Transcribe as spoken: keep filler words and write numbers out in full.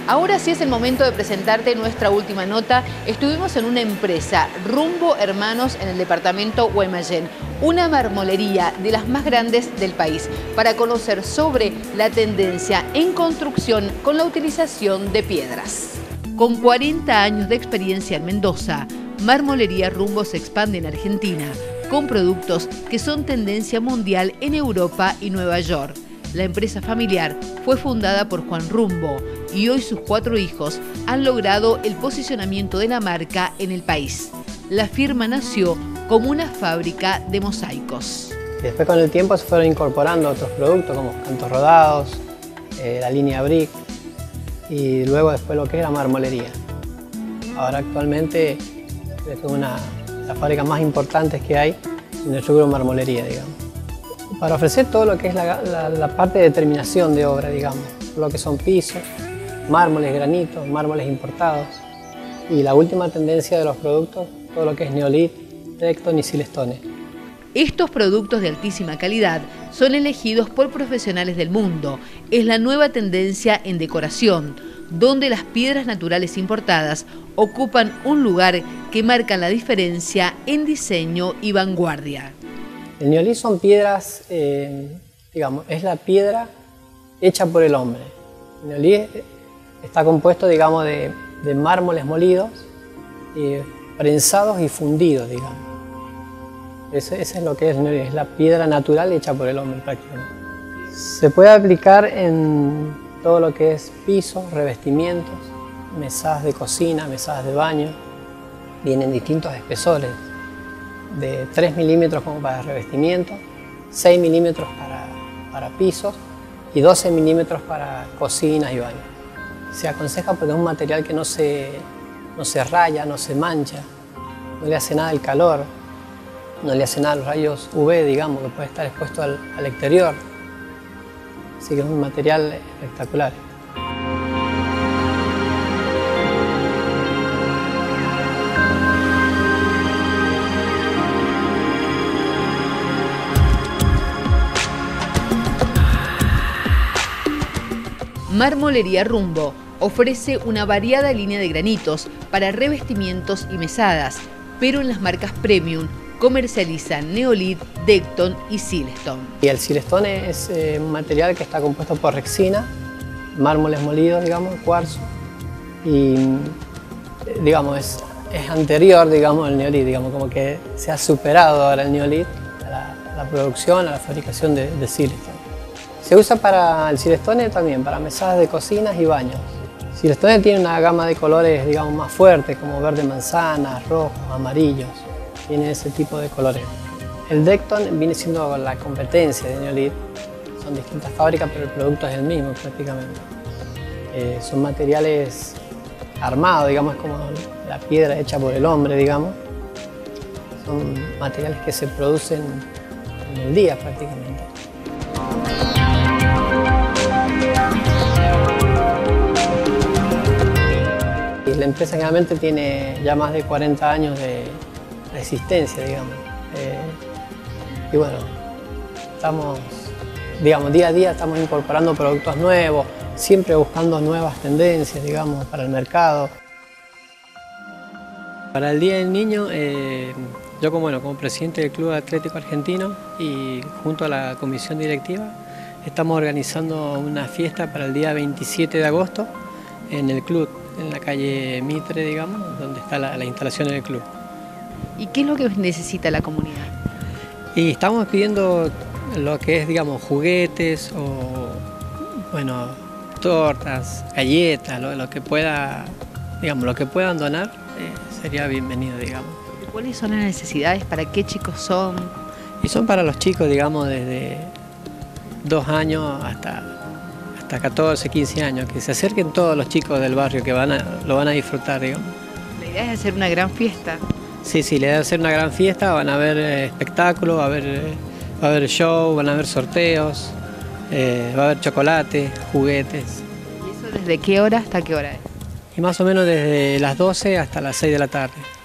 Ahora sí es el momento de presentarte nuestra última nota. Estuvimos en una empresa, Rumbo Hermanos, en el departamento Guaymallén, una marmolería de las más grandes del país, para conocer sobre la tendencia en construcción con la utilización de piedras. Con cuarenta años de experiencia en Mendoza, Marmolería Rumbo se expande en Argentina, con productos que son tendencia mundial en Europa y Nueva York. La empresa familiar fue fundada por Juan Rumbo y hoy sus cuatro hijos han logrado el posicionamiento de la marca en el país. La firma nació como una fábrica de mosaicos. Después, con el tiempo, se fueron incorporando otros productos como cantos rodados, eh, la línea brick y luego después lo que era marmolería. Ahora actualmente es una de las fábricas más importantes que hay en el rubro marmolería, digamos. Para ofrecer todo lo que es la, la, la parte de terminación de obra, digamos, lo que son pisos, mármoles, granitos, mármoles importados y la última tendencia de los productos, todo lo que es neolith, Decton y silestone. Estos productos de altísima calidad son elegidos por profesionales del mundo. Es la nueva tendencia en decoración, donde las piedras naturales importadas ocupan un lugar que marca la diferencia en diseño y vanguardia. El neolith son piedras, eh, digamos, es la piedra hecha por el hombre. El neolith está compuesto, digamos, de, de mármoles molidos, eh, prensados y fundidos, digamos. Eso, eso es lo que es el neolith, es la piedra natural hecha por el hombre prácticamente. Se puede aplicar en todo lo que es pisos, revestimientos, mesadas de cocina, mesadas de baño. Vienen distintos espesores, de tres milímetros como para revestimiento, seis milímetros para, para pisos y doce milímetros para cocinas y baños. Se aconseja porque es un material que no se, no se raya, no se mancha, no le hace nada el calor, no le hace nada los rayos U V, digamos, que puede estar expuesto al, al exterior. Así que es un material espectacular. Marmolería Rumbo ofrece una variada línea de granitos para revestimientos y mesadas, pero en las marcas premium comercializan neolith, Decton y silestone. Y el silestone es eh, un material que está compuesto por rexina, mármoles molidos, digamos, cuarzo, y eh, digamos, es, es anterior, digamos, al neolith, digamos, como que se ha superado ahora el neolith a la, a la producción, a la fabricación de, de silestone. Se usa para el silestone también, para mesadas de cocinas y baños. El silestone tiene una gama de colores, digamos, más fuertes, como verde manzana, rojos, amarillos. Tiene ese tipo de colores. El Decton viene siendo la competencia de neolith. Son distintas fábricas, pero el producto es el mismo prácticamente. Eh, son materiales armados, digamos, es como la piedra hecha por el hombre, digamos. Son materiales que se producen en el día prácticamente. La empresa generalmente tiene ya más de cuarenta años de resistencia, digamos. Eh, y bueno, estamos, digamos, día a día estamos incorporando productos nuevos, siempre buscando nuevas tendencias, digamos, para el mercado. Para el Día del Niño, eh, yo como, bueno, como presidente del Club Atlético Argentino y junto a la comisión directiva, estamos organizando una fiesta para el día veintisiete de agosto en el club, en la calle Mitre, digamos, donde está la, la instalación del club. ¿Y qué es lo que necesita la comunidad? Y estamos pidiendo lo que es, digamos, juguetes o, bueno, tortas, galletas, lo, lo que pueda, digamos, lo que puedan donar eh, sería bienvenido, digamos. ¿Cuáles son las necesidades? ¿Para qué chicos son? Y son para los chicos, digamos, desde dos años hasta, hasta catorce, quince años, que se acerquen todos los chicos del barrio que van a, lo van a disfrutar, digamos. La idea es hacer una gran fiesta. Sí, sí, la idea es hacer una gran fiesta, van a haber eh, espectáculos, va a haber, eh, va a haber show, van a haber sorteos, eh, va a haber chocolate, juguetes. ¿Y eso desde qué hora hasta qué hora es? Y más o menos desde las doce hasta las seis de la tarde.